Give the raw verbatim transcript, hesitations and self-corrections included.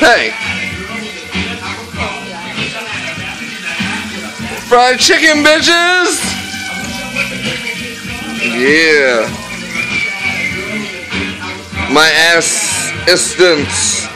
Hey! Fried chicken, bitches! Yeah. My ass assistants.